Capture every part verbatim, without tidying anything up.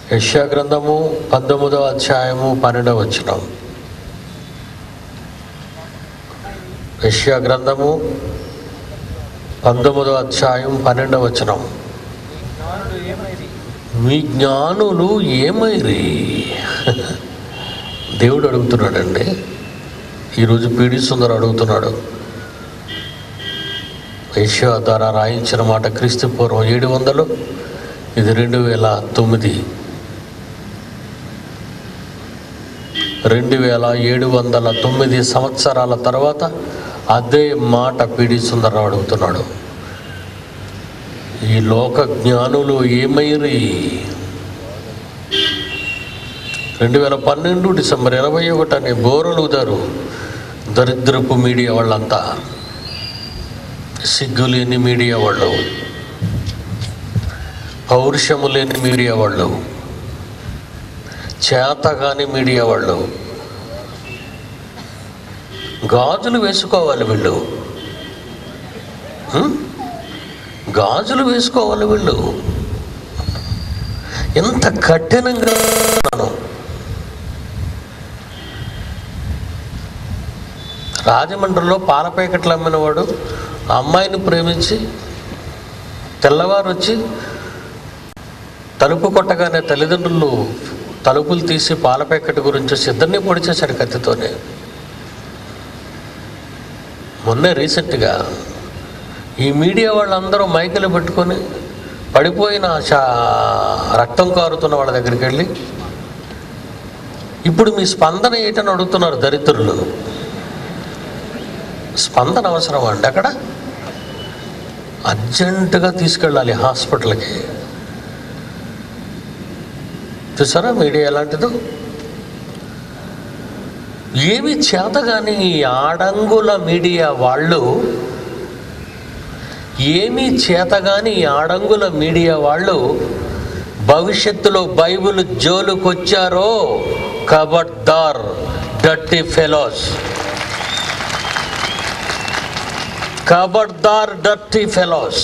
యెషయా గ్రంథము పంతొమ్మిదవ అధ్యాయము పన్నెండవ వచనం. యెషయా గ్రంథము పంతొమ్మిదవ అధ్యాయం పన్నెండవ వచనం. మీ జ్ఞానులు ఏమైరి? దేవుడు అడుగుతున్నాడండి. ఈరోజు పీడి సుందర్ అడుగుతున్నాడు. యెషయా ద్వారా రాయించిన మాట క్రీస్తు పూర్వం ఏడు వందలు ఇది రెండు వేల తొమ్మిది రెండు వేల ఏడు వందల తొమ్మిది సంవత్సరాల తర్వాత అదే మాట పీడి సుందరరావు అడుగుతున్నాడు. ఈ లోక జ్ఞానులు ఏమైరి? రెండు వేల పన్నెండు డిసెంబర్ ఇరవై ఒకటని బోరలుదారు దరిద్రపు మీడియా వాళ్ళంతా, సిగ్గులేని మీడియా వాళ్ళు, పౌరుషము లేని మీడియా వాళ్ళు, చేతగాని మీడియా వాళ్ళు. గాజులు వేసుకోవాలి వీళ్ళు, గాజులు వేసుకోవాలి వీళ్ళు. ఎంత కఠినంగా రాజమండ్రిలో పాల ప్యాకెట్లు అమ్మినవాడు అమ్మాయిని ప్రేమించి తెల్లవారు వచ్చి తలుపు కొట్టగానే తల్లిదండ్రులు తలుపులు తీసి పాల ప్యాకెట్ గురించి సిద్ధంగా పొడిచేశాడు కత్తితోనే. మొన్నే రీసెంట్గా ఈ మీడియా వాళ్ళందరూ మైకులు పెట్టుకొని పడిపోయిన చా రక్తం కారుతున్న వాళ్ళ దగ్గరికి వెళ్ళి ఇప్పుడు మీ స్పందన ఏంటని అడుగుతున్నారు దరిద్రులు. స్పందన అవసరం అండి. అక్కడ అర్జెంటుగా తీసుకెళ్ళాలి హాస్పిటల్కి. చూసారా మీడియా ఎలాంటిదో? ఏమి చేత కానీ ఈ ఆడంగుల మీడియా వాళ్ళు, ఏమీ చేతగాని ఈ ఆడంగుల మీడియా వాళ్ళు భవిష్యత్తులో బైబిల్ జోలుకొచ్చారో ఖబర్దార్, డర్టీ ఫెలోస్, ఖబర్దార్ డర్టీ ఫెలోస్.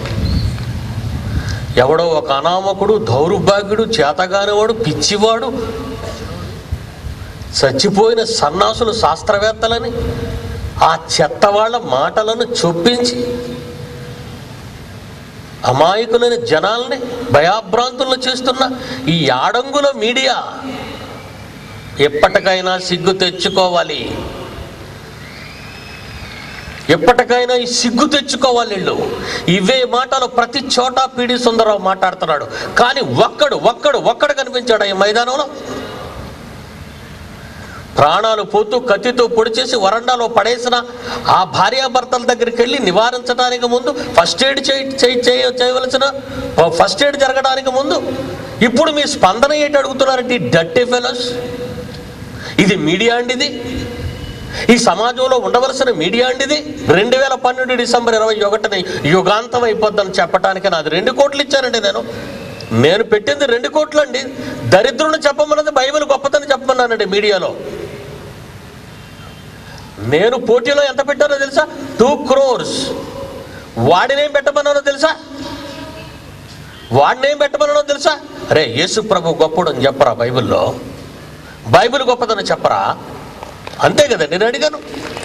ఎవడో ఒక అనామకుడు, దౌర్భాగ్యుడు, చేతగానివాడు, పిచ్చివాడు, చచ్చిపోయిన సన్నాసులు శాస్త్రవేత్తలని ఆ చెత్త వాళ్ళ మాటలను చొప్పించి అమాయకులని జనాల్ని భయాభ్రాంతులను చేస్తున్న ఈ ఆడంగుల మీడియా ఎప్పటికైనా సిగ్గు తెచ్చుకోవాలి. ఎప్పటికైనా ఈ సిగ్గు తెచ్చుకోవాలి వీళ్ళు. ఇవే మాటలు ప్రతి చోట పీడి సుందరరావు మాట్లాడుతున్నాడు. కానీ ఒక్కడు ఒక్కడు ఒక్కడు కనిపించాడు ఈ మైదానంలో. ప్రాణాలు పోతూ కత్తితో పొడిచేసి వరండాలో పడేసిన ఆ భార్యాభర్తల దగ్గరికి వెళ్ళి నివారించడానికి ముందు ఫస్ట్ ఎయిడ్ చేయి చేయవలసిన ఫస్ట్ ఎయిడ్ జరగడానికి ముందు ఇప్పుడు మీ స్పందన ఏంటి అడుగుతున్నారంటే డర్టీ ఫెలోస్. ఇది మీడియా అండి, ఇది ఈ సమాజంలో ఉండవలసిన మీడియా అండి ఇది. రెండు వేల పన్నెండు డిసెంబర్ ఇరవై ఒకటిని యుగాంతం అయిపోద్దని చెప్పడానికి నాది రెండు కోట్లు ఇచ్చానండి. నేను నేను పెట్టింది రెండు కోట్లు అండి. దరిద్రుని చెప్పమన్నది బైబిల్ గొప్పతని చెప్పమన్నానండి మీడియాలో. నేను పోటీలో ఎంత పెట్టానో తెలుసా? టూ క్రోర్స్. వాడినేం పెట్టమన్నానో తెలుసా? వాడినేం పెట్టమన్నానో తెలుసా? అరే యేసు ప్రభు గొప్పడు అని చెప్పరా బైబిల్లో? బైబిల్ గొప్పదని చెప్పరా? అంతే కదా నేను అడిగాను.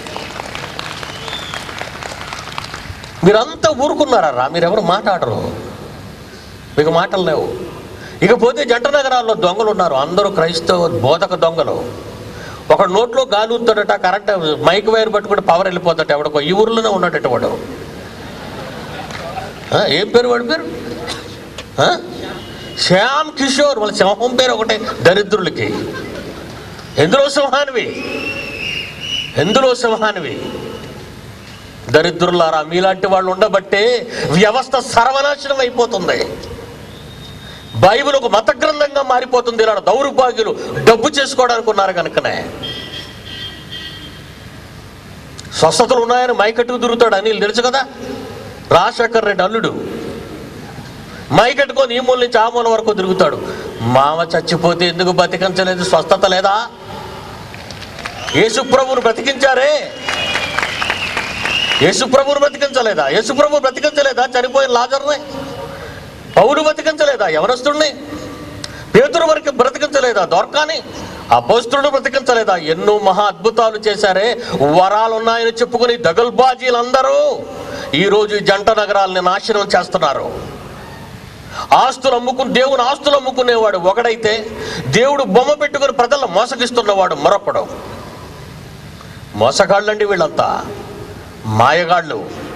మీరంతా ఊరుకున్నారా? మీరెవరు మాట్లాడరు, మీకు మాటలు లేవు. ఇకపోతే జంట నగరాల్లో దొంగలు ఉన్నారు, అందరూ క్రైస్తవ బోధక దొంగలు. ఒక నోట్లో గాలి ఊతాడట, కరెంట్ మైక్ వైర్ పట్టుకుంటే పవర్ వెళ్ళిపోతాట. ఎవడకో ఈ ఊర్లోనే ఉన్నాడట వాడు. ఏం పేరు వాడి పేరు? శ్యామ్ కిషోర్. వాళ్ళ సింహం పేరు ఒకటే దరిద్రులకి. ఎందులో సింహానివి? ఎందులో సింహానివి? దరిద్రులారా, మీలాంటి వాళ్ళు ఉండబట్టే వ్యవస్థ సర్వనాశనం అయిపోతుంది. బైబిల్ ఒక మత గ్రంథంగా మారిపోతుంది. ఇలా దౌర్భాగ్యులు డబ్బు చేసుకోవడానికి ఉన్నారు కనుకనే. స్వస్థతలు ఉన్నాయని మైకట్టుకు తిరుగుతాడు అనిల్, తెలుసు కదా? రాజశేఖర్ రెడ్డి అల్లుడు మైకట్టుకొని ఈ మూల నుంచి ఆ మూల వరకు తిరుగుతాడు. మామ చచ్చిపోతే ఎందుకు బతికించలేదు? స్వస్థత లేదా? యేసు ప్రభువును బ్రతికించారే, యేసు ప్రభువును బ్రతికించలేదా? యేసు ప్రభువు బ్రతికించలేదా చనిపోయిన లాజరుని? పౌలు బ్రతికించలేదా యవనస్తుడిని? పేతురు వరకు బ్రతికించలేదా దొరకాని? అపోస్తలుడు బ్రతికించలేదా? ఎన్నో మహా అద్భుతాలు చేశారే. వరాలు ఉన్నాయని చెప్పుకుని దగల్బాజీలందరూ ఈరోజు ఈ జంట నగరాలని నాశనం చేస్తున్నారు. ఆస్తులు అమ్ముకుని దేవుని ఆస్తులు అమ్ముకునేవాడు ఒకడైతే, దేవుడు బొమ్మ పెట్టుకుని ప్రజలను మోసగిస్తున్నవాడు మరొకడు. మోసగాళ్ళండి వీళ్ళంతా, మాయగాళ్ళు.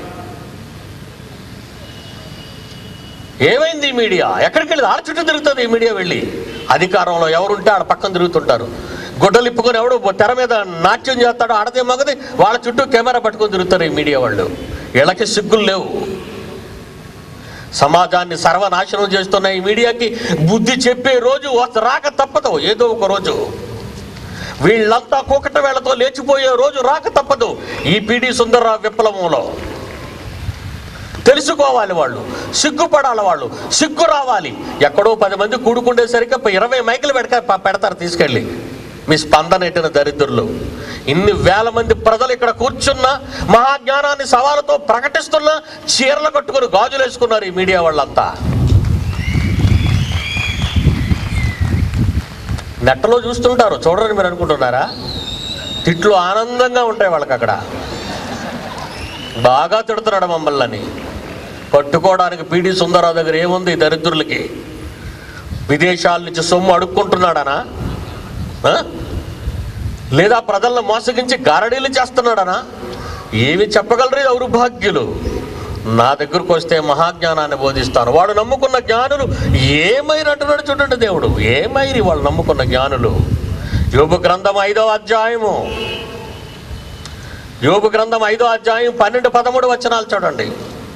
ఏమైంది ఈ మీడియా? ఎక్కడికి వెళ్ళి ఆడ చుట్టూ తిరుగుతుంది ఈ మీడియా. వెళ్ళి అధికారంలో ఎవరుంటే ఆడ పక్కన తిరుగుతుంటారు. గుడ్డలు ఇప్పుకొని ఎవడు తెర మీద నాట్యం చేస్తాడో ఆడదే మగది వాళ్ళ చుట్టూ కెమెరా పట్టుకొని తిరుగుతారు ఈ మీడియా వాళ్ళు. వీళ్ళకి సిగ్గులు లేవు. సమాజాన్ని సర్వనాశనం చేస్తున్న ఈ మీడియాకి బుద్ధి చెప్పే రోజు రాక తప్పదు. ఏదో ఒక రోజు వీళ్ళంతా కూకట వేళతో లేచిపోయే రోజు రాక తప్పదు. ఈ పిడి సుందర్రావు విప్లవంలో తెలుసుకోవాలి వాళ్ళు, సిగ్గుపడాలి వాళ్ళు, సిగ్గు రావాలి. ఎక్కడో పది మంది కూడుకుండేసరికి ఇరవై మైకులు పెడక పెడతారు తీసుకెళ్ళి. మీ స్పందన ఎట్టిన దరిద్రులు. ఇన్ని వేల మంది ప్రజలు ఇక్కడ కూర్చున్నా, మహాజ్ఞానాన్ని సవాలుతో ప్రకటిస్తున్నా చీరలు కట్టుకుని గాజులు వేసుకున్నారు ఈ మీడియా వాళ్ళంతా. నెట్టలో చూస్తుంటారు, చూడరని మీరు అనుకుంటున్నారా? తిట్లు ఆనందంగా ఉంటాయి వాళ్ళకి. అక్కడ బాగా తిడుతున్నాడు మమ్మల్ని. పట్టుకోవడానికి పీడి సుందరరావు దగ్గర ఏముంది దరిద్రులకి? విదేశాల నుంచి సొమ్ము అడుక్కుంటున్నాడనా? లేదా ప్రజలను మోసగించి గారడీలు చేస్తున్నాడనా? ఏమి చెప్పగలరు దౌర్భాగ్యులు? నా దగ్గరకు వస్తే మహాజ్ఞానాన్ని బోధిస్తాను. వాడు నమ్ముకున్న జ్ఞానులు ఏమైనట్టున్నాడు చూడండి దేవుడు. ఏమైరి వాళ్ళు నమ్ముకున్న జ్ఞానులు. యోబు గ్రంథం ఐదో అధ్యాయము యోబు గ్రంథం ఐదో అధ్యాయం పన్నెండు పదమూడు వచనాలు చూడండి.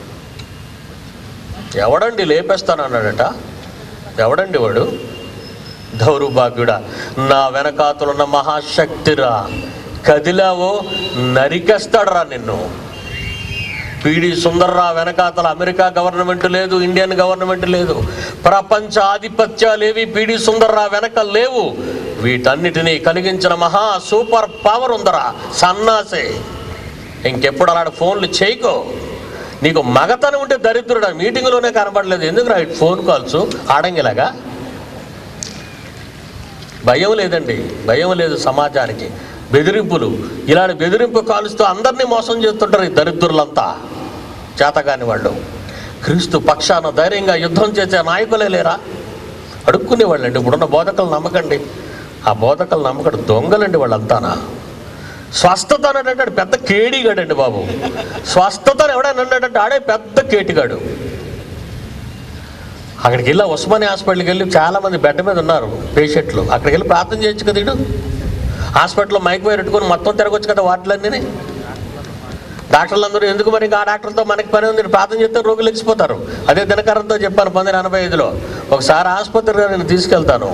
ఎవడండి లేపేస్తానన్నాడట? ఎవడండి వాడు? దౌర్భాగ్యుడా, నా వెనకాతలున్న మహాశక్తిరా, కదిలావో నరికేస్తాడరా నిన్ను. పీడి సుందర్రావు వెనకాతల అమెరికా గవర్నమెంట్ లేదు, ఇండియన్ గవర్నమెంట్ లేదు, ప్రపంచ ఆధిపత్యాలేవి పీడి సుందర్రావు వెనక లేవు. వీటన్నిటినీ కలిగించిన మహా సూపర్ పవర్ ఉందరా సన్నాసే. ఇంకెప్పుడు అలాంటి ఫోన్లు చేయకో. నీకు మగతనం ఉంటే దరిద్రుడా, మీటింగ్లోనే కనబడలేదు ఎందుకు రా ఫోన్ కాల్స్ ఆడంగిలాగా? భయం లేదండి, భయం లేదు సమాజానికి. బెదిరింపులు, ఇలాంటి బెదిరింపు కాలుస్తూ అందరినీ మోసం చేస్తుంటారు ఈ దరిద్రులంతా, చేతగాని వాళ్ళు. క్రీస్తు పక్షాన ధైర్యంగా యుద్ధం చేసే నాయకులే లేరా? అడుక్కునేవాళ్ళండి. ఇప్పుడున్న బోధకులు నమ్మకండి. ఆ బోధకులు నమ్మకం దొంగలండి వాళ్ళంతానా. స్వస్థత అన్నాడంటే పెద్ద కేడిగాడండి బాబు. స్వస్థతను ఎవడైనా అన్నాడంటే ఆడే పెద్ద కేటిగాడు. అక్కడికి వెళ్ళి ఉస్మాని హాస్పిటల్కి వెళ్ళి చాలామంది బెడ్ మీద ఉన్నారు పేషెంట్లు. అక్కడికి వెళ్ళి ప్రార్థన చేయొచ్చు కదా. ఇడు హాస్పిటల్లో మైక్ పోయి పెట్టుకొని మొత్తం తిరగొచ్చు కదా వాటిలన్నీ. డాక్టర్లు అందరూ ఎందుకు మరి ఆ డాక్టర్తో మనకి పని ఉంది, ప్రార్థన చేస్తే రోగులు లెక్కిపోతారు. అదే దినకరంతో చెప్పాను పంతొమ్మిది ఎనభై ఐదులో ఒకసారి ఆసుపత్రిగా నేను తీసుకెళ్తాను.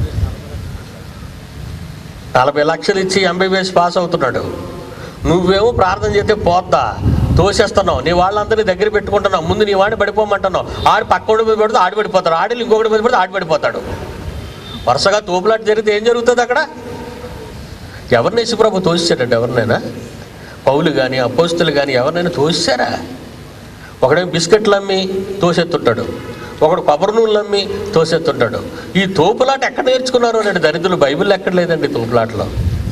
నలభై లక్షలు ఇచ్చి ఎంబీబీఎస్ పాస్ అవుతున్నాడు. నువ్వేమో ప్రార్థన చేస్తే పోద్దా తోసేస్తున్నావు. నీ వాళ్ళందరినీ దగ్గర పెట్టుకుంటున్నావు. ముందు నీ వాడిని పడిపోమంటున్నావు. ఆడి పక్కోడి మీద పడితే ఆడి పడిపోతాడు, ఆడి ఇంకొకటి మీద పడితే ఆడి పడిపోతాడు. వరుసగా తోపులాట జరిగితే ఏం జరుగుతుంది అక్కడ? ఎవరిని యేసుప్రభు తోసాడంటే? ఎవరినైనా పౌలు కానీ అపోస్తులు కానీ ఎవరినైనా తోసారా? ఒకడేమో బిస్కెట్లు అమ్మి తోసెత్తుంటాడు, ఒకడు కొబ్బరి నూనెలు అమ్మి తోసెత్తుంటాడు. ఈ తోపులాట ఎక్కడ నేర్చుకున్నారు అంటే దరిద్రులు? బైబిల్ ఎక్కడ లేదండి తోపులాటలో.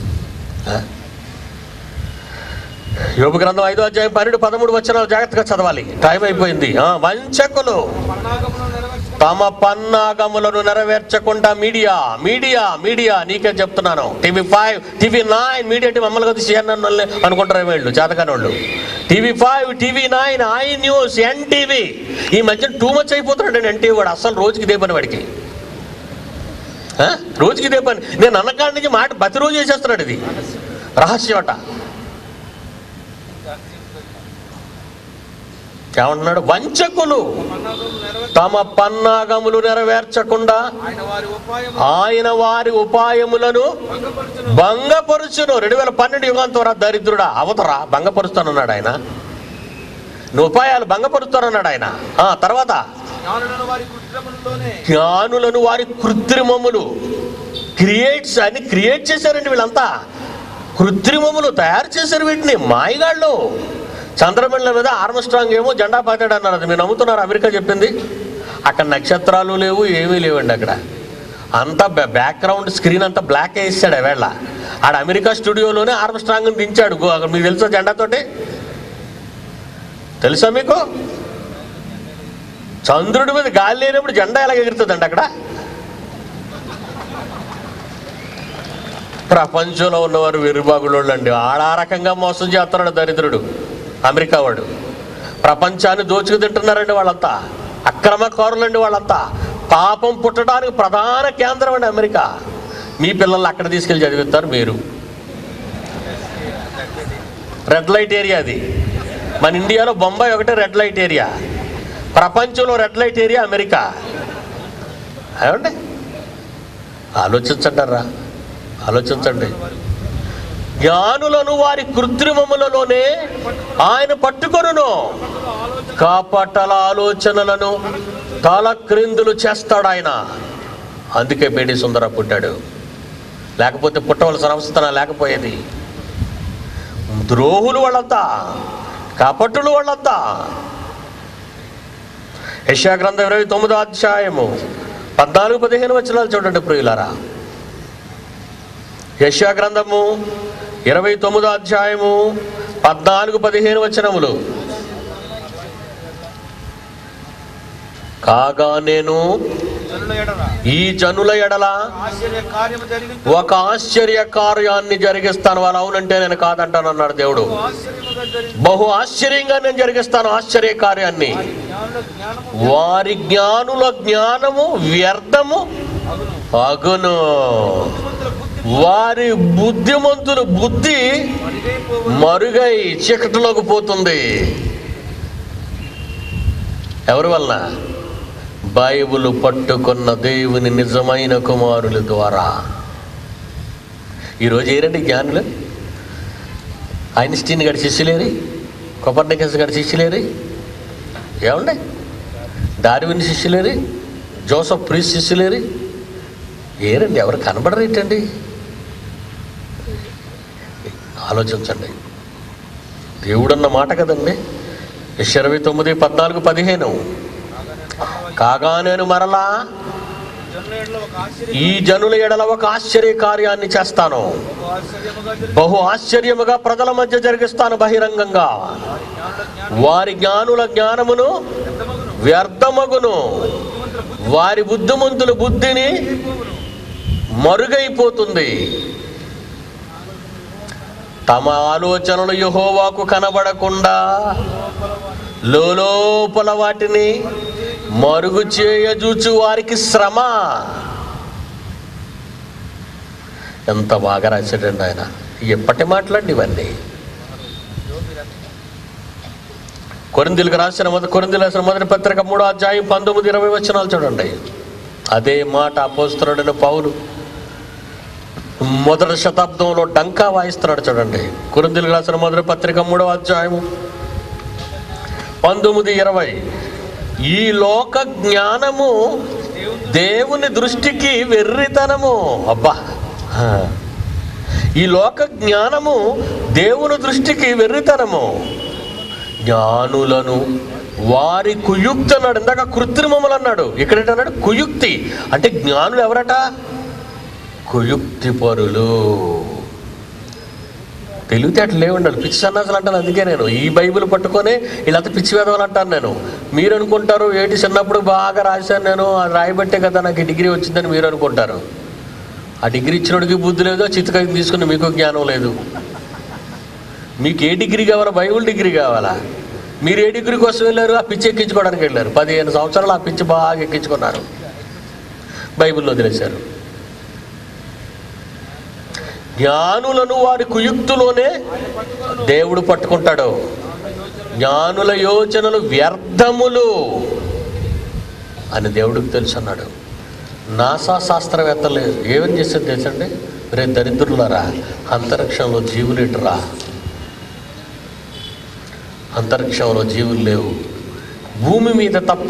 యోబు గ్రంథం ఐదో అధ్యాయం పన్నెండు పదమూడు వచనాలు జాగ్రత్తగా చదవాలి, టైం అయిపోయింది. వంచకులు తమ పన్నాగములను నెరవేర్చకుండా మీడియా మీడియా మీడియా నీకే చెప్తున్నాను. TV five TV nine media TV మమ్మల్ని కదా సిఎన్ఎన్ వాళ్ళు అనుకుంటారు వీళ్ళు చేతకాని వాళ్ళు. TV five TV nine I news NTV ఈ మధ్య టూ మచ్ అయిపోతున్నాడు ఎన్టీవీ వాడు. అసలు రోజుకి ఇదే పని వాడికి, రోజుకి ఇదే పని. నేను అన్నకాడి నుంచి మాట ప్రతిరోజు చేసేస్తున్నాడు. ఇది రహస్యమట. ఏమంటున్నాడు? వంచకులు తమ పన్నాగములు నెరవేర్చకుండా ఆయన వారి ఉపాయములను భంగపరుచును. రెండు వేల పన్నెండు యుగాంతరా దరిద్రుడా అవతరా భంగపరుస్తానన్నాడు ఆయన. నువ్వు ఉపాయాలు భంగపరుస్తానన్నాడు ఆయన. ఆ తర్వాత జ్ఞానులను వారి కృత్రిమములు క్రియేట్స్ అని క్రియేట్ చేశారండి వీళ్ళంతా. కృత్రిమములు తయారు చేశారు వీటిని, మాయగాళ్ళు. చంద్రమండలం మీద ఆర్మ్స్ట్రాంగ్ ఏమో జెండా పాతాడు అన్నారు. అది మీరు నమ్ముతున్నారు? అమెరికా చెప్పింది. అక్కడ నక్షత్రాలు లేవు, ఏమీ లేవండి అక్కడ. అంతా బ్యాక్గ్రౌండ్ స్క్రీన్ అంతా బ్లాక్ వేసాడు వేళ. ఆడ అమెరికా స్టూడియోలోనే ఆర్మ్స్ట్రాంగ్ని దించాడు. మీకు తెలుసా జెండాతోటి? తెలుసా మీకు? చంద్రుడి మీద గాలి లేనప్పుడు జెండా ఎలా ఎగురుతుందండి అక్కడ? ప్రపంచంలో ఉన్నవారు వెర్రిబాగులోళ్ళు అండి. ఆడా రకంగా మోసం చేస్తున్నాడు దరిద్రుడు అమెరికా వాడు. ప్రపంచాన్ని దోచుకు తింటున్నారండి వాళ్ళంతా. అక్రమకారులండి వాళ్ళంతా. పాపం పుట్టడానికి ప్రధాన కేంద్రం అండి అమెరికా. మీ పిల్లల్ని అక్కడ తీసుకెళ్ళి చదివిస్తారు మీరు. రెడ్ లైట్ ఏరియా అది. మన ఇండియాలో బొంబాయి ఒకటే రెడ్ లైట్ ఏరియా. ప్రపంచంలో రెడ్ లైట్ ఏరియా అమెరికా. ఏమండి ఆలోచించంటారా? ఆలోచించండి. జ్ఞానులను వారి కృత్రిమములలోనే ఆయన పట్టుకొనును, కాపటల ఆలోచనలను తల క్రిందులు చేస్తాడు ఆయన. అందుకే పేడి సుందర పుట్టాడు. లేకపోతే పుట్టవలసిన అవసరం లేకపోయేది. ద్రోహులు వాళ్ళంతా, కపటులు వాళ్ళంతా. యెషయా గ్రంథం ఇరవై తొమ్మిదో అధ్యాయము పద్నాలుగు పదిహేను వచనాలు చూడండి ప్రియులారా. యెషయా గ్రంథము ఇరవై తొమ్మిదో అధ్యాయము పద్నాలుగు పదిహేను వచనములు. కాగా నేను ఈ జనుల ఎడల ఒక ఆశ్చర్య కార్యాన్ని జరిగిస్తాను. వాళ్ళు అవునంటే నేను కాదంటాను అన్నాడు దేవుడు. బహు ఆశ్చర్యంగా నేను జరిగిస్తాను ఆశ్చర్య కార్యాన్ని. వారి జ్ఞానుల జ్ఞానము వ్యర్థము అగును, వారి బుద్ధిమంతుల బుద్ధి మరుగై చీకటిలోకి పోతుంది. ఎవరి వలన? బైబిల్ పట్టుకున్న దేవుని నిజమైన కుమారుల ద్వారా. ఈరోజు ఏరండి జ్ఞానులు? ఐన్స్టీన్ గారి శిష్యులేరి, కోపర్నికస్ గారి శిష్యులేరి, ఏమండి డార్విన్ శిష్యులేరి, జోసఫ్ ప్రీస్ శిష్యులేరి, ఏరండి? ఎవరు కనబడరు ఏంటండి? ఆలోచించండి. దేవుడన్న మాట కదండి. ఇరవై తొమ్మిది పద్నాలుగు పదిహేను. కాగా నేను మరలా ఈ జనుల ఎడల ఒక ఆశ్చర్య కార్యాన్ని చేస్తాను, బహు ఆశ్చర్యముగా ప్రజల మధ్య జరిగిస్తాను బహిరంగంగా. వారి జ్ఞానుల జ్ఞానమును వ్యర్థమగును, వారి బుద్ధిమంతుల బుద్ధిని మరుగైపోతుంది. తమ ఆలోచనలు యెహోవాకు కనబడకుండా లోలోపల వాటిని మరుగు చేయజూచు వారికి శ్రమ. ఎంత బాగా రాశాడండి ఆయన. ఎప్పటి మాట్లాడి ఇవన్నీ. కొరింథీయులకు రాసిన మొదటి కొరింథీయులకు రాసిన మొదటి పత్రిక మూడో అధ్యాయం పంతొమ్మిది ఇరవై వచనాలు చూడండి. అదే మాట అపోస్తలుడైన పౌలు మొదటి శతాబ్దంలో డంకా వాయిస్తున్నాడు చూడండి. కొరింథీయులకు రాసిన మొదటి పత్రిక మూడో అధ్యాయము పంతొమ్మిది ఇరవై. ఈ లోక జ్ఞానము దేవుని దృష్టికి వెర్రితనము. అబ్బా, ఈ లోక జ్ఞానము దేవుని దృష్టికి వెర్రితనము. జ్ఞానులను వారి కుయుక్తి అన్నాడు. ఇందాక కృత్రిమములు అన్నాడు, ఇక్కడేటన్నాడు కుయుక్తి. అంటే జ్ఞానులు ఎవరట? కుయుక్తి పరులు. తెలివితేటలు లేవండి, పిచ్చి సన్నాసులు అంటాను. అందుకే నేను ఈ బైబిల్ పట్టుకొని వీళ్ళంతా పిచ్చి వేదవాళ్ళు అంటాను నేను. మీరు అనుకుంటారు ఏంటి చిన్నప్పుడు బాగా రాశాను నేను, అది రాయబట్టే కదా నాకు ఈ డిగ్రీ వచ్చిందని మీరు అనుకుంటారు. ఆ డిగ్రీ ఇచ్చినోడికి బుద్ధి లేదో, చిత్తకాయ తీసుకుని మీకు జ్ఞానం లేదు. మీకు ఏ డిగ్రీ కావాలా? బైబిల్ డిగ్రీ కావాలా? మీరు ఏ డిగ్రీ కోసం వెళ్ళారు? ఆ పిచ్చి ఎక్కించుకోవడానికి వెళ్ళారు. పదిహేను సంవత్సరాలు ఆ పిచ్చి బాగా ఎక్కించుకున్నారు, బైబిల్లో వదిలేశారు. జ్ఞానులను వారి కుయుక్తులోనే దేవుడు పట్టుకుంటాడు. జ్ఞానుల యోచనలు వ్యర్థములు అని దేవుడికి తెలుసు అన్నాడు. నాసా శాస్త్రవేత్తలు ఏమని చేసేది తెలుసండి? రే దరిద్రులారా, అంతరిక్షంలో జీవులేటరా, అంతరిక్షంలో జీవులు లేవు, భూమి మీద తప్ప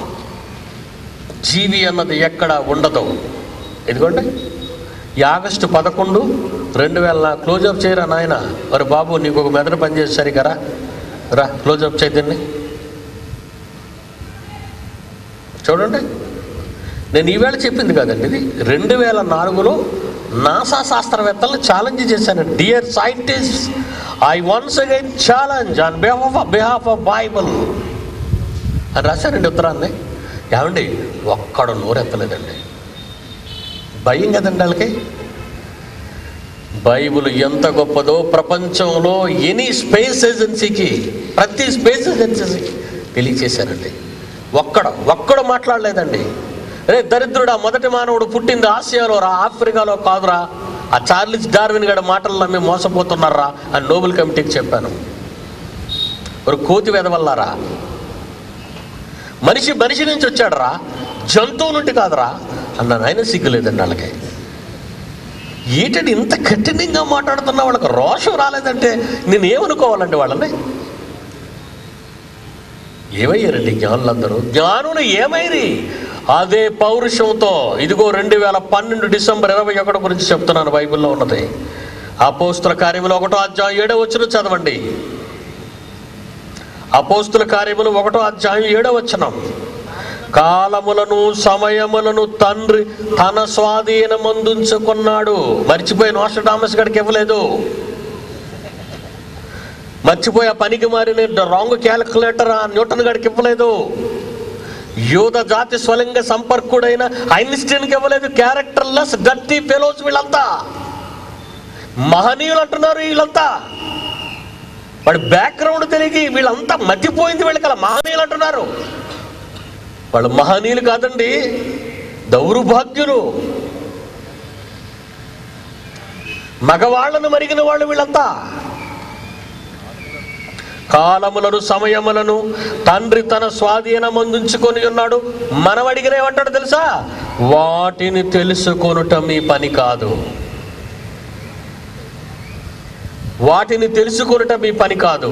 జీవి అన్నది ఎక్కడ ఉండదు. ఎందుకంటే ఈ ఆగస్టు పదకొండు రెండు వేల క్లోజప్ చేయరా నాయన. మరి బాబు నీకు ఒక మెదడు పనిచేసి సరిగా రా రా క్లోజప్ చేయదండి. చూడండి, నేను ఈవేళ చెప్పింది కాదండి, ఇది రెండు వేల నాలుగులో నాసా శాస్త్రవేత్తలను ఛాలెంజ్ చేశాను. Dear scientist, I once again challenge on behalf of behalf of Bible అని రాశానండి ఉత్తరాన్ని. ఏమండి ఒక్కడు నోరెత్తలేదండి. భయం కదండి వాళ్ళకి. బైబుల్ ఎంత గొప్పదో ప్రపంచంలో ఎనీ స్పేస్ ఏజెన్సీకి, ప్రతి స్పేస్ ఏజెన్సీకి తెలియచేశారండి. ఒక్కడ ఒక్కడు మాట్లాడలేదండి. రే దరిద్రుడా, మొదటి మానవుడు పుట్టింది ఆసియాలో రా, ఆఫ్రికాలో కాదురా, ఆ చార్లిస్ డార్విన్ గడ మాటలు నమ్మి మోసపోతున్నారా అని నోబెల్ కమిటీకి చెప్పాను. ఒక కోతి వెదవల్లారా, మనిషి మనిషి నుంచి వచ్చాడు రా, జంతువు నుండి కాదురా అన్నాను. ఆయన సిగ్గులేదండి వాళ్ళకి. ఏంటంటే ఇంత కఠినంగా మాట్లాడుతున్నా వాళ్ళకి రోషం రాలేదంటే నేను ఏమనుకోవాలండి వాళ్ళని? ఏమయ్యారండి జ్ఞానులందరూ? జ్ఞానులు ఏమైరి అదే పౌరుషంతో, ఇదిగో రెండు వేల పన్నెండు డిసెంబర్ ఇరవై ఒకటి గురించి చెప్తున్నాను, బైబిల్లో ఉన్నది. అపోస్తుల కార్యములు ఒకటో అధ్యాయం ఏడో వచనం చదవండి. అపోస్తుల కార్యములు ఒకటో అధ్యాయం ఏడో వచనం. కాలములను సమయములను తండ్రి తన స్వాధీనమందుంచుకున్నాడు. మర్చిపోయి నోస్ట్రడామస్ గడికి ఇవ్వలేదు. మర్చిపోయి ఆ పనికి మారిన రాంగ్ క్యాలిక్యులేటర్ ఆ న్యూటన్ గడికి ఇవ్వలేదు. యూద జాతి స్వలింగ సంపర్కుడైన ఐన్స్టీన్కి ఇవ్వలేదు. క్యారెక్టర్లెస్ డర్టీ ఫెలోస్ వీళ్ళంతా మహనీయులు అంటున్నారు. వీళ్ళంతా వాడి బ్యాక్గ్రౌండ్ తెలియక వీళ్ళంతా మతిపోయింది, వీళ్ళకి అలా మహనీయులు అంటున్నారు. వాళ్ళు మహనీయులు కాదండి, దౌర్భాగ్యులు, మగవాళ్లను మరిగిన వాళ్ళు వీళ్ళంతా. కాలములను సమయములను తండ్రి తన స్వాధీనమందుంచుకొని ఉన్నాడు. మనం అడిగిన ఏమంటాడు తెలుసా? వాటిని తెలుసుకొనుట మీ పని కాదు. వాటిని తెలుసుకొనుట మీ పని కాదు.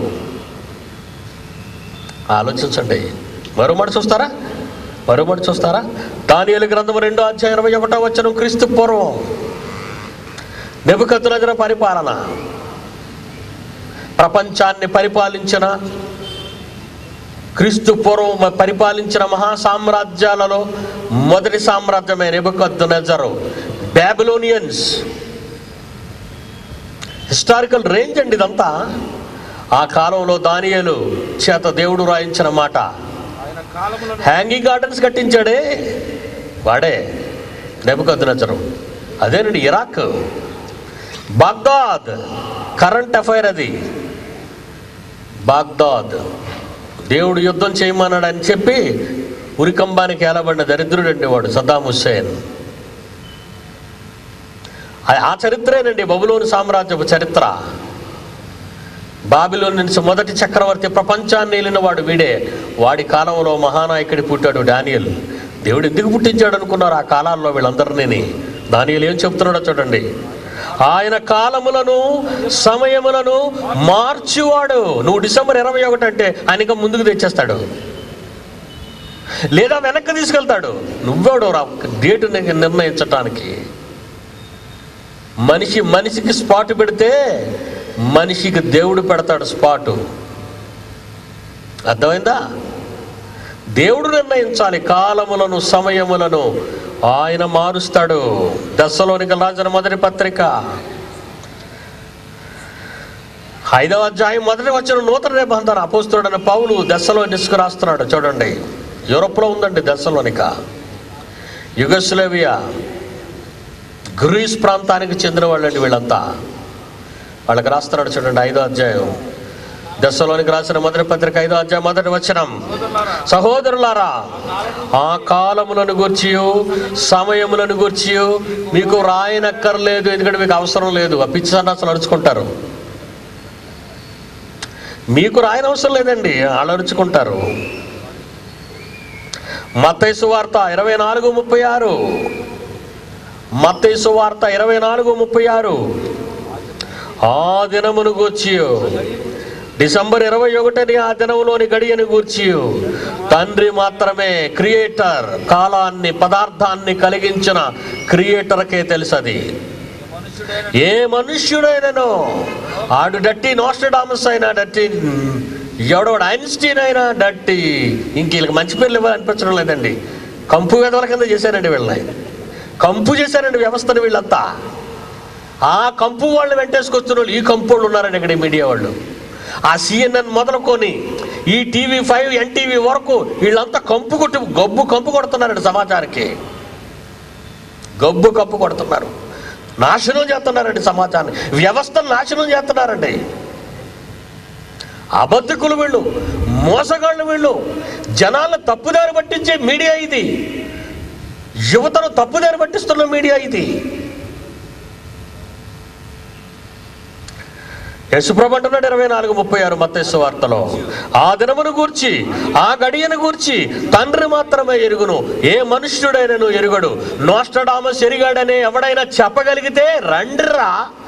ఆలోచించండి. మరోమాట చూస్తారా? మరోమాట చూస్తారా? దానియేలు గ్రంథం రెండో అధ్యాయం ఇరవై ఒకటో వచనం. క్రీస్తు పూర్వం నెబుకద్నెజరు పరిపాలన, ప్రపంచాన్ని పరిపాలించిన, క్రీస్తు పూర్వం పరిపాలించిన మహా సామ్రాజ్యాలలో మొదటి సామ్రాజ్యమే నెబుకద్నెజరు. బాబిలోనియన్స్. హిస్టారికల్ రేంజ్ అండి ఇదంతా. ఆ కాలంలో దానియేలు చేత దేవుడు రాయించిన మాట. హ్యాంగింగ్ గార్డెన్స్ కట్టించాడే వాడే నెబుకద్నెజరు. అదేనండి ఇరాక్, బాగ్దాద్. కరెంట్ అఫైర్ అది. బాగ్దాద్ దేవుడు యుద్ధం చేయమన్నాడు అని చెప్పి ఉరికంబానికి ఏలబడిన దరిద్రుడండి వాడు సద్దాం హుస్సేన్. ఆ చరిత్రేనండి బబులోను సామ్రాజ్యపు చరిత్ర. బాబిలోను నుంచి మొదటి చక్రవర్తి, ప్రపంచాన్ని ఏలిన వాడు వీడే. వాడి కాలంలో మహానాయకుడి పుట్టాడు డానియేల్. దేవుడు ఎందుకు పుట్టించాడు అనుకున్నారు ఆ కాలాల్లో వీళ్ళందరినీ? దానియేలు ఏం చెప్తున్నాడో చూడండి. ఆయన కాలములను సమయములను మార్చువాడు. నువ్వు డిసెంబర్ ఇరవై ఒకటి అంటే ఆయనక ముందుకు తెచ్చేస్తాడు, లేదా వెనక్కి తీసుకెళ్తాడు. నువ్వెవడు రా డేటు నిర్ణయించటానికి? మనిషి మనిషికి స్పాట్ పెడితే మనిషికి దేవుడు పెడతాడు స్పాటు. అర్థమైందా? దేవుడు నిర్ణయించాలి కాలములను సమయములను. ఆయన మారుస్తాడు. దశలోనికల రాసిన మొదటి పత్రిక ఐదవ అధ్యాయం మొదటి వచ్చిన నూతన నిబంధన అపోస్తలుడైన పౌలు దశలోనికకు రాస్తున్నాడు. చూడండి, యూరోప్లో ఉందండి దశలోనిక. యుగోస్లావియా, గ్రీస్ ప్రాంతానికి చెందిన వాళ్ళండి వీళ్ళంతా. వాళ్ళకి రాస్తున్నాడు చూడండి, ఐదో అధ్యాయం దశలోనికి రాసిన మొదటి పత్రిక ఐదో అధ్యాయం మొదటి వచనం. సహోదరులారా, ఆ కాలములను గూర్చియు సమయములను గూర్చియు మీకు రాయనక్కర్లేదు, ఎందుకంటే మీకు అవసరం లేదు. ఆ పిచ్చి సన్నాసులు అరుచుకుంటారు. మీకు రాయన అవసరం లేదండి, వాళ్ళు అరుచుకుంటారు. మత్తయి సువార్త ఇరవై నాలుగు ముప్పై ఆరు మత్తయి సువార్త ఇరవై నాలుగు ముప్పై ఆరు ఆ దినమును గూర్చి, డిసెంబర్ ఇరవై ఒకటిని ఆ దినంలోని గడియను గూర్చి తండ్రి మాత్రమే, క్రియేటర్, కాలాన్ని పదార్థాన్ని కలిగించిన క్రియేటర్కే తెలుసది. ఏ మనుష్యుడైనను, ఆడు డట్టి నోస్ట్రడామస్ అయినా డట్టి, ఎవడోడు ఐన్స్టీన్ అయినా డట్టి, ఇంక వీళ్ళకి మంచి పేర్లు ఇవ్వాలనిపించడం లేదండి. కంపు వెధవల కింద చేశారండి వీళ్ళని, కంపు చేశారండి వ్యవస్థను వీళ్ళంతా. ఆ కంపు వాళ్ళు వెంటేసుకొస్తున్న వాళ్ళు ఈ కంపు వాళ్ళు ఉన్నారండి ఇక్కడ మీడియా వాళ్ళు. ఆ సిఎన్ఎన్ మొదలుకొని ఈ టీవీ ఫైవ్ ఎన్టీవీ వరకు వీళ్ళంతా కంపు కొట్టి గబ్బు కంపు కొడుతున్నారండి సమాజానికి, గబ్బు కంపు కొడుతున్నారు, నాశనం చేస్తున్నారండి సమాజాన్ని, వ్యవస్థను నాశనం చేస్తున్నారండి. అబద్ధికులు వీళ్ళు, మోసగాళ్ళు వీళ్ళు, జనాలను తప్పుదారి పట్టించే మీడియా ఇది, యువతను తప్పుదారి పట్టిస్తున్న మీడియా ఇది. యేసుప్రభు అంటున్నాడు ఇరవై నాలుగు ముప్పై ఆరు మత్తయి సువార్తలో, ఆ దినమును గూర్చి ఆ గడియను గూర్చి తండ్రి మాత్రమే ఎరుగును, ఏ మనుష్యుడైనను ఎరుగడు. నోస్ట్రడామస్ ఎరిగాడనే ఎవడైనా చెప్పగలిగితే రండిరా.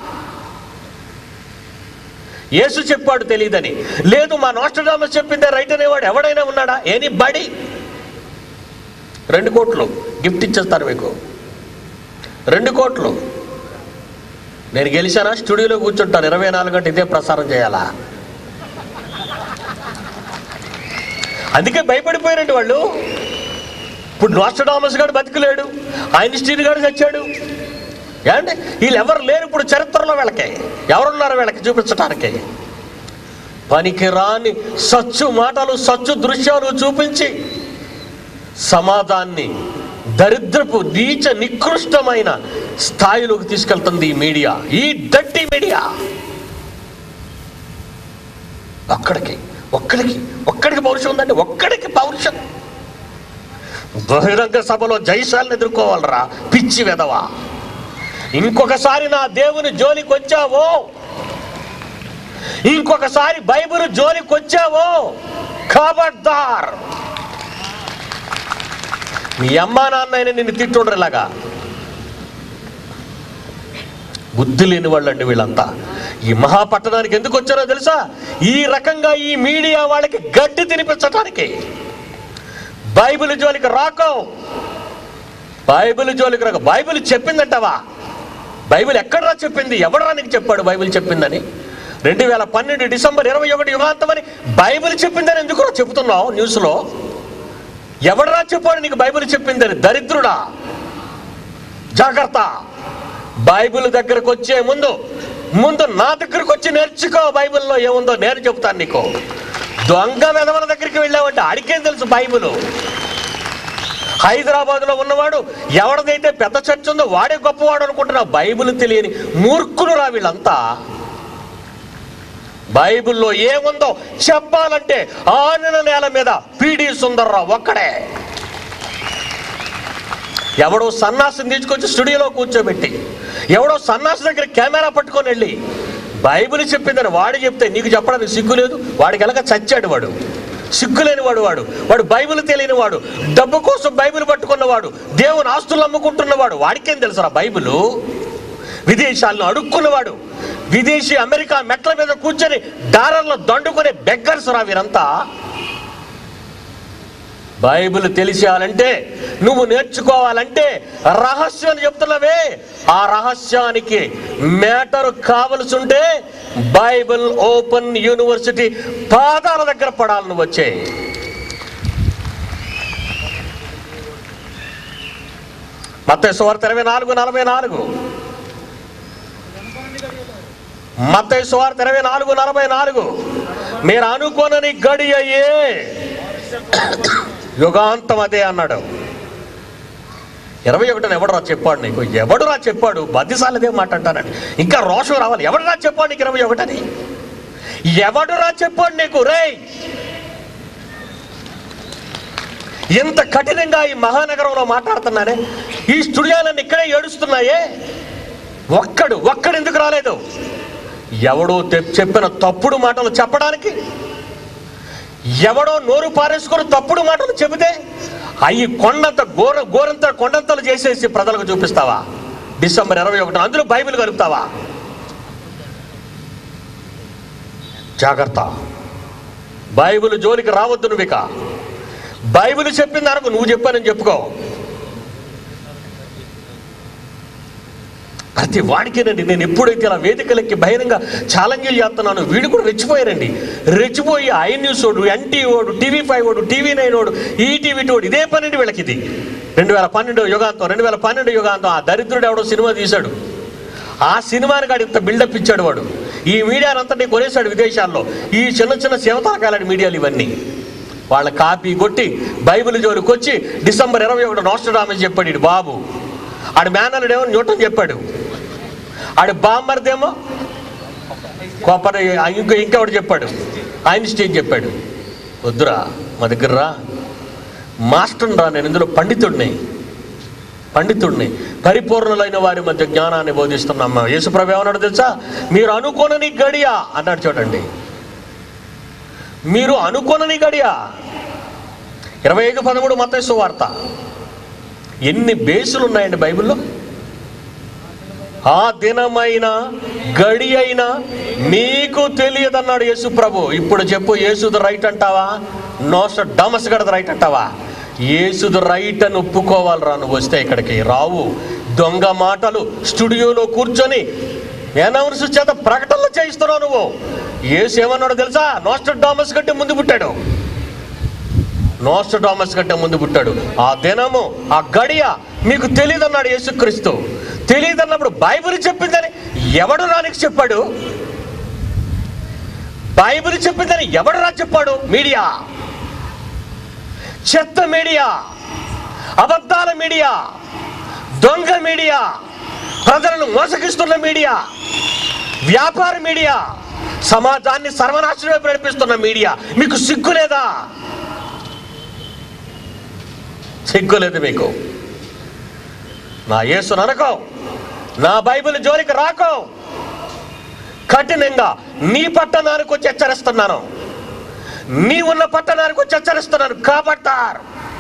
యేసు చెప్పాడు తెలియదని, లేదు మా నోస్ట్రడామస్ చెప్పిందే రైట్ అనేవాడు ఎవడైనా ఉన్నాడా? ఎనీ బడి. రెండు కోట్లు గిఫ్ట్ ఇచ్చేస్తారు మీకు, రెండు కోట్లు. నేను గెలిచానా స్టూడియోలో కూర్చుంటాను, ఇరవై నాలుగు గంటలు ఇదే ప్రసారం చేయాలా? అందుకే భయపడిపోయారండి వాళ్ళు. ఇప్పుడు నోస్ట్రడామస్ గారు బతికలేడు, ఐన్స్టీన్ గారు చచ్చాడు. ఏమంటే వీళ్ళు ఎవరు లేరు ఇప్పుడు చరిత్రలో, వీళ్ళకి ఎవరున్నారు వీళ్ళకి చూపించడానికి? పనికి రాని సచ్చు మాటలు, సచ్చు దృశ్యాలు చూపించి సమాజాన్ని దరిద్రపు నీచ నికృష్టమైన స్థాయిలోకి తీసుకెళ్తుంది ఈ మీడియా, ఈ డర్టీ మీడియా. ఒక్కడికి ఒక్కడికి ఒక్కడికి పౌరుషం ఉందండి, ఒక్కడికి పౌరుషం. బహిరంగ సభలో జైశాలను ఎదుర్కోవాలరా పిచ్చి వెధవా. ఇంకొకసారి నా దేవుని జోలికి వచ్చావో, ఇంకొకసారి బైబిల్ జోలికి వచ్చావో ఖబర్దార్. మీ అమ్మా నాన్న అయినా నిన్ను తిట్టుండ్రు ఇలాగా. బుద్ధి లేని వాళ్ళండి వీళ్ళంతా. ఈ మహాపట్టణానికి ఎందుకు వచ్చారో తెలుసా? ఈ రకంగా ఈ మీడియా వాళ్ళకి గడ్డి తినిపించడానికి. బైబిల్ జోలికి రాకో, బైబిల్ జోలికి రాక. బైబిల్ చెప్పిందంటవా? బైబిల్ ఎక్కడరా చెప్పింది? ఎవడరా నీకు చెప్పాడు బైబిల్ చెప్పిందని? రెండు వేల పన్నెండు డిసెంబర్ ఇరవై ఒకటి యుగాంతం అని బైబిల్ చెప్పిందని ఎందుకు చెప్తున్నావు న్యూస్లో? ఎవడరా చెప్పాడు నీకు బైబిల్ చెప్పిందని? దరిద్రుడా, జాగ్రత్త. బైబిల్ దగ్గరకు వచ్చే ముందు ముందు నా దగ్గరకు వచ్చి నేర్చుకో. బైబిల్లో ఏముందో నేను చెప్తాను నీకు. దొంగ వెధవల దగ్గరికి వెళ్ళావంటే అడిగేం తెలుసు బైబిల్. హైదరాబాద్లో ఉన్నవాడు ఎవరిదైతే పెద్ద చర్చ ఉందో వాడే గొప్పవాడు అనుకుంటున్నావు. బైబిల్ తెలియని మూర్ఖులు రా వీళ్ళంతా. బైబిల్లో ఏముందో చెప్పాలంటే ఆనన నేల మీద పీడి సుందర్రావు ఒక్కడే. ఎవడో సన్నాసిని తీసుకొచ్చి స్టూడియోలో కూర్చోబెట్టి, ఎవడో సన్నాసి దగ్గర కెమెరా పట్టుకొని వెళ్ళి బైబిల్ చెప్పిందని వాడు చెప్తే నీకు చెప్పడానికి సిగ్గు లేదు? వాడికి ఎలాగ చచ్చాడు వాడు, సిగ్గులేని వాడు. వాడు వాడు బైబిల్ తెలియని వాడు, డబ్బు కోసం బైబిల్ పట్టుకున్నవాడు, దేవుని ఆస్తులు అమ్ముకుంటున్నవాడు. వాడికేం తెలుసురా బైబిల్? విదేశాలను అడుక్కున్నవాడు, విదేశీ అమెరికా మెట్ల మీద కూర్చొని డాలర్లు దండుకునే బెగ్గర్స్ రా వీరంతా. బైబిల్ తెలిసేయాలంటే, నువ్వు నేర్చుకోవాలంటే రహస్యం అని చెప్తున్నావే, ఆ రహస్యానికి మ్యాటర్ కావలసి ఉంటే బైబిల్ ఓపెన్ యూనివర్సిటీ పాదాల దగ్గర పడాలి నువ్వు. వచ్చే మత్తయి సువార్త ఇరవై నాలుగు నలభై నాలుగు మత్తయి సువార్త ఇరవై నాలుగు నలభై నాలుగు మీరు అనుకోనని గడి అయ్యే యుగాంతం అదే అన్నాడు. ఇరవై ఒకటిని ఎవడురా చెప్పాడు నీకు? ఎవడురా చెప్పాడు? బద్దిసాలదే మాట అంటానండి. ఇంకా రోషం రావాలి. ఎవడురా చెప్పాడు నీకు ఇరవై ఒకటని? ఎవడురా చెప్పాడు నీకు? రే, ఇంత కఠినంగా ఈ మహానగరంలో మాట్లాడుతున్నానే, ఈ స్టూడియోలన్నీ ఇక్కడే ఏడుస్తున్నాయే. ఒక్కడు ఒక్కడు ఎందుకు రాలేదు? ఎవడో చెప్పిన తప్పుడు మాటలు చెప్పడానికి, ఎవడో నోరు పారేసుకొని తప్పుడు మాటలు చెబితే అవి కొండంత గోర గోరంత కొండంతలు చేసేసి ప్రజలకు చూపిస్తావా? డిసెంబర్ ఇరవై ఒకటి అందులో బైబిల్ కలుపుతావా? జాగ్రత్త. బైబిల్ జోలికి రావద్దు నువ్వు. ఇక బైబిల్ చెప్పింది అనుకో, నువ్వు చెప్పానని చెప్పుకో. ప్రతి వాడికేనండి. నేను ఎప్పుడైతే ఇలా వేదికలకి బహిరంగ ఛాలెంజ్లు చేస్తున్నాను, వీడు కూడా రెచ్చిపోయారండి. రెచ్చిపోయి ఐ న్యూస్ ఓడు, ఎన్టీ ఓడు, టీవీ ఫైవ్ ఓడు, టీవీ నైన్ ఓడు, ఈటీవీ ఓడు, ఇదే పన్నెండు వీళ్ళకి. ఇది రెండు వేల పన్నెండు యుగాంతం రెండు వేల పన్నెండు యుగాంతం ఆ దరిద్రుడు ఎవడో సినిమా తీశాడు. ఆ సినిమాని కాడు ఇంత బిల్డప్ ఇచ్చాడు వాడు. ఈ మీడియానంతటి కొనేశాడు విదేశాల్లో. ఈ చిన్న చిన్న శివతారకాలని మీడియాలు ఇవన్నీ వాళ్ళ కాపీ కొట్టి బైబిల్ జోలికి వచ్చి డిసెంబర్ ఇరవై ఒకటి నోస్ట్రడామస్ చెప్పాడు ఇడు బాబు. ఆడు మేనలుడేమో న్యూటన్ చెప్పాడు. ఆడు బామ్మర్దేమో కోపర్ ఇంకో ఇంకెవడు చెప్పాడు, ఐన్స్టీన్ చెప్పాడు. వద్దురా మా దగ్గర రా, మాస్టర్ని రా, నేను ఇందులో పండితుడిని పండితుడిని పరిపూర్ణులైన వారి మధ్య జ్ఞానాన్ని బోధిస్తున్నాం. యేసుప్రభు ఏమన్నాడు తెలుసా? మీరు అనుకోనని గడియ అన్నాడు. చూడండి, మీరు అనుకోనని గడియ. ఇరవై ఐదు పదమూడు మత్తయి సువార్త. ఎన్ని బేసులు ఉన్నాయండి బైబిల్లో. ఆ దినమైన గడి అయినా మీకు తెలియదన్నాడు యేసు ప్రభు. ఇప్పుడు చెప్పు, యేసుది రైట్ అంటావా, నోస్ట్రడామస్ గడది రైట్ అంటావా? యేసుది రైట్ అని ఒప్పుకోవాలిరా. నువ్వు వస్తే ఇక్కడికి రావు. దొంగ మాటలు స్టూడియోలో కూర్చొని అనౌన్స్ చేత ప్రకటనలు చేయిస్తున్నావు నువ్వు. యేసు ఏమన్నాడు తెలుసా? నోస్ట్రడామస్ కంటే ముందు పుట్టాడు. నోస్ట్రడామస్ కంటే ముందు పుట్టాడు. ఆ దినము ఆ గడియ మీకు తెలియదన్నాడు యేసుక్రీస్తు. తెలియదన్నప్పుడు బైబిల్ చెప్పిందని ఎవడు రానికి చెప్పాడు? బైబిల్ చెప్పిందని ఎవడు రా చెప్పాడు? మీడియా, చెత్త మీడియా, అబద్ధాల మీడియా, దొంగ మీడియా, ప్రజలను మోసగిస్తున్న మీడియా, వ్యాపార మీడియా, సమాజాన్ని సర్వనాశనమే నడిపిస్తున్న మీడియా. మీకు సిగ్గు లేదా? సిగ్గు లేదు మీకు. నా యేసును అనకో, నా బైబిల్ జోలికి రాకో. కఠినంగా నీ పట్టణానికి వచ్చి హెచ్చరిస్తున్నాను, నీ ఉన్న పట్టణానికి వచ్చి హెచ్చరిస్తున్నాను. కాబట్టి